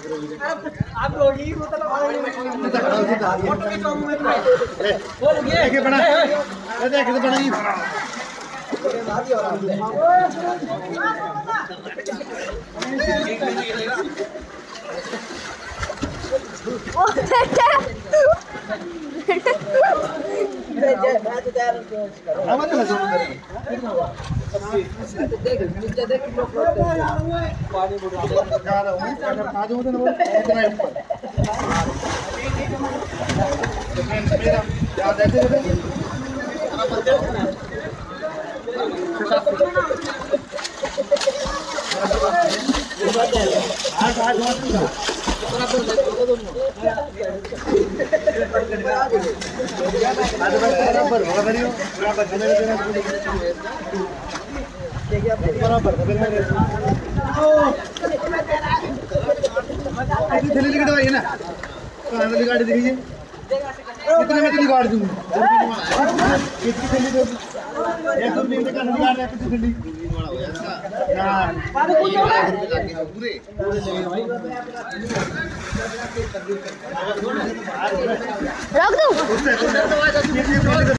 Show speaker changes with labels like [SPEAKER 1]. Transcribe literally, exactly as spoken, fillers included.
[SPEAKER 1] आप रोगी मतलब फोटो के काम में बोल ये
[SPEAKER 2] देखे बना ये देखे तो बना ही थैली कटवाई है ना वाली गाड़ी देखिए कितने में गाड़ी दूंगी कितनी थैली दो एक सौ तीन का गाड़ी है कितनी थैली हां पूरे
[SPEAKER 3] रख दो